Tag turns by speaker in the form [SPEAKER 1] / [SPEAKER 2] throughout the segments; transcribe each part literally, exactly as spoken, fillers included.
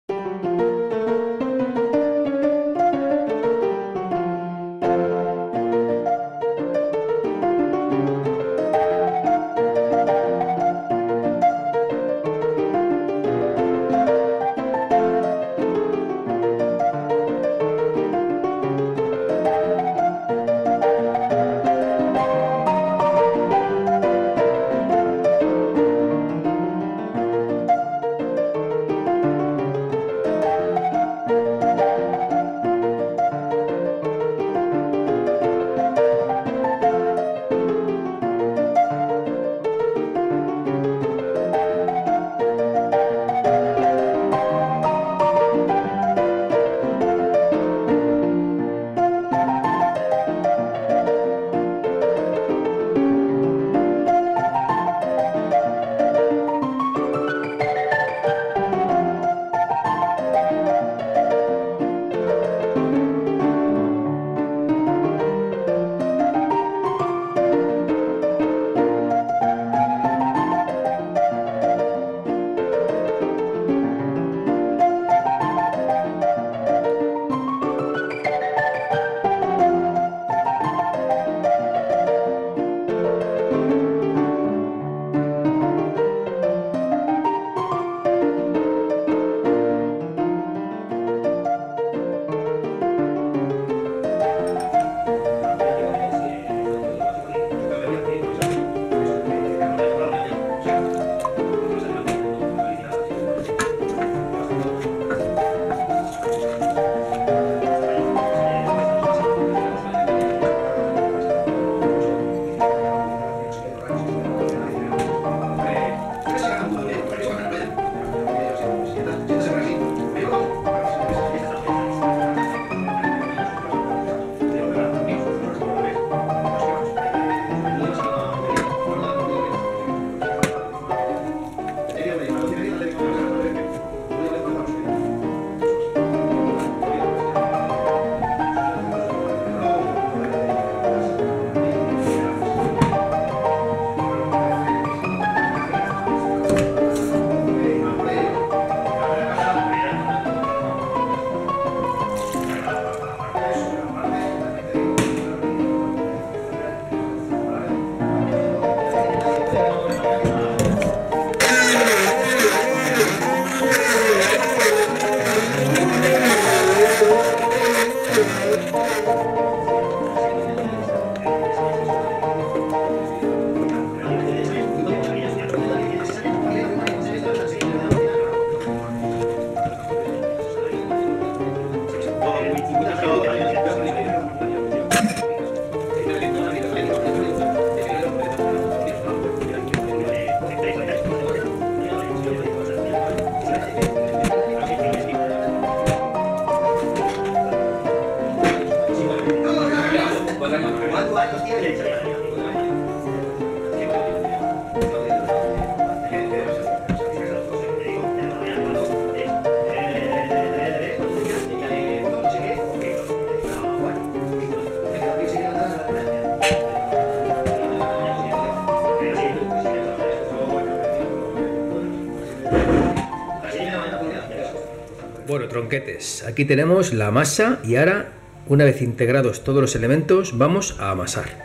[SPEAKER 1] Bueno, tronquetes, aquí tenemos la masa y ahora, una vez integrados todos los elementos, vamos a amasar.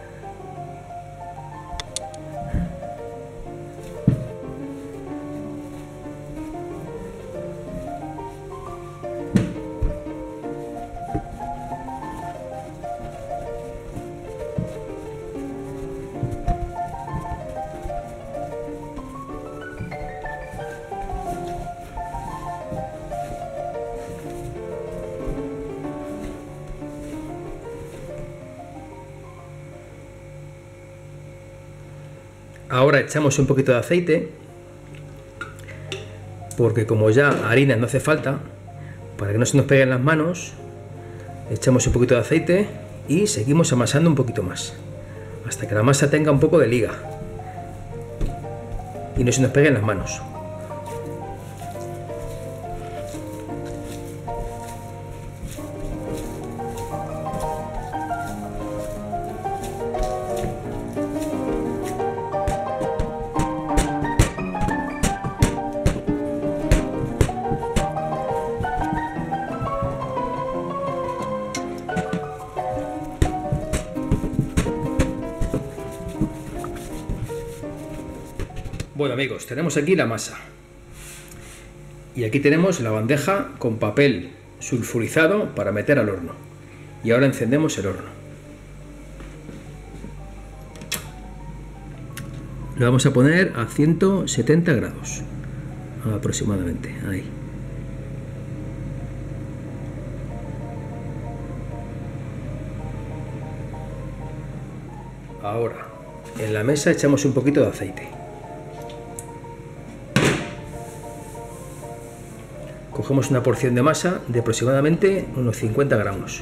[SPEAKER 1] Ahora echamos un poquito de aceite, porque como ya harina no hace falta, para que no se nos peguen las manos, echamos un poquito de aceite y seguimos amasando un poquito más, hasta que la masa tenga un poco de liga y no se nos peguen las manos. Bueno amigos, tenemos aquí la masa. Y aquí tenemos la bandeja con papel sulfurizado para meter al horno. Y ahora encendemos el horno. Lo vamos a poner a ciento setenta grados aproximadamente. Ahí. Ahora, en la mesa echamos un poquito de aceite. Cogemos una porción de masa de aproximadamente unos cincuenta gramos.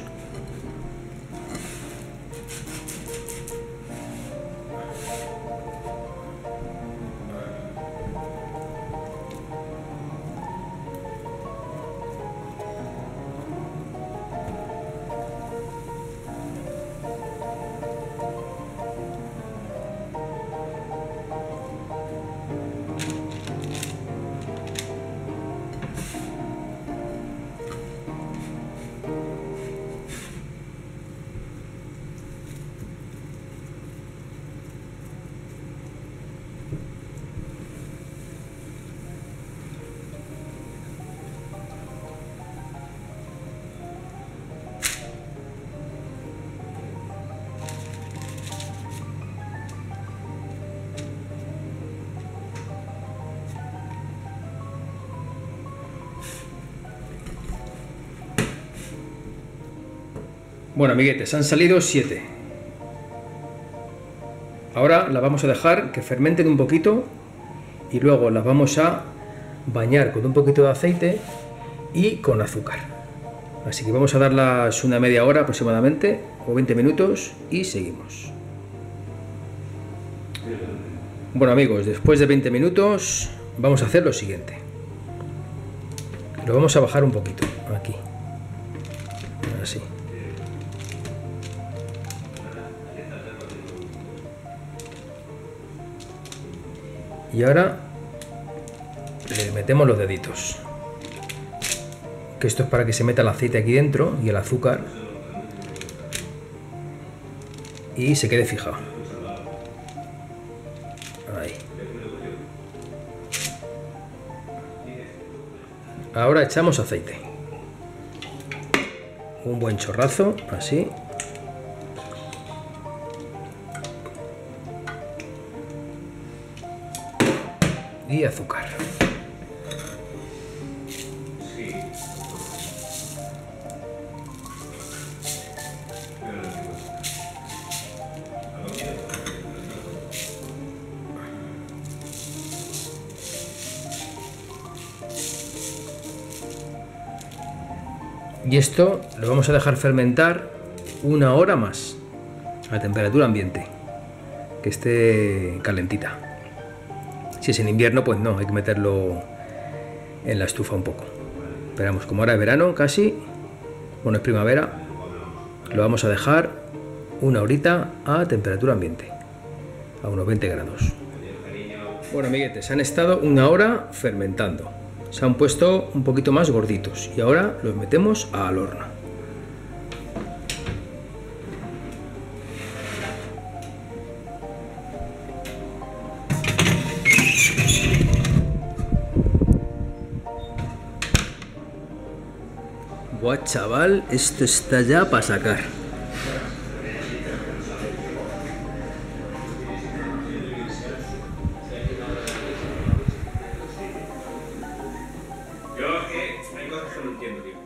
[SPEAKER 1] Bueno amiguetes, han salido siete. Ahora las vamos a dejar que fermenten un poquito y luego las vamos a bañar con un poquito de aceite y con azúcar. Así que vamos a darlas una media hora aproximadamente o veinte minutos y seguimos. Bueno amigos, después de veinte minutos vamos a hacer lo siguiente. Lo vamos a bajar un poquito aquí. Así. Y ahora le metemos los deditos, que esto es para que se meta el aceite aquí dentro y el azúcar y se quede fijado. Ahí. Ahora echamos aceite, un buen chorrazo, así. Y azúcar. Y esto lo vamos a dejar fermentar una hora más a temperatura ambiente, que esté calentita. Si es en invierno, pues no, hay que meterlo en la estufa un poco. Pero vamos, como ahora es verano casi, bueno, es primavera, lo vamos a dejar una horita a temperatura ambiente, a unos veinte grados. Bueno amiguetes, han estado una hora fermentando. Se han puesto un poquito más gorditos y ahora los metemos al horno. Buah, chaval, esto está ya para sacar.
[SPEAKER 2] Yo es que hay cosas que no entiendo, tío.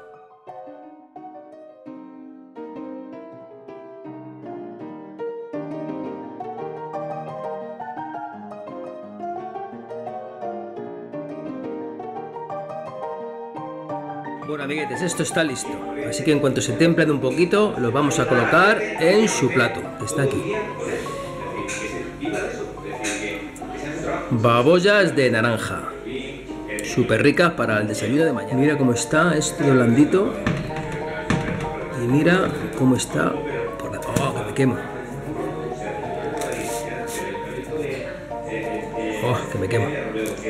[SPEAKER 1] Bueno amiguetes, esto está listo, así que en cuanto se templen un poquito los vamos a colocar en su plato, que está aquí. Babollas de naranja, súper ricas para el desayuno de mañana. Mira cómo está esto de blandito y mira cómo está por la... ¡Oh, que me quemo! ¡Oh, que me quemo!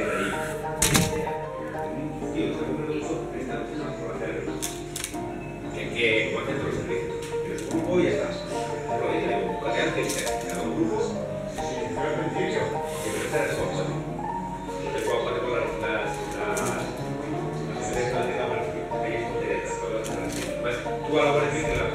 [SPEAKER 2] Que cualquier otro servicio, tienes un grupo y ya estás. Pero ahí tenemos, ¿qué haces? Te hago grupos, si es que me Tú a la Guardia Civil te la